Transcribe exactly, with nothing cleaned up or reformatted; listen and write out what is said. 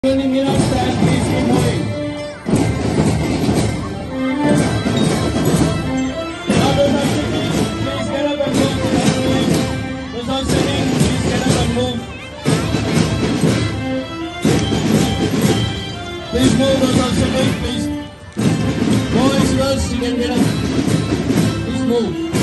Turning it up, stand, please keep moving. Now those are sitting, please get up and move. Those are sitting, please get up and move. Please move, those are sitting, please. Boys, girls, you can get up. Please move.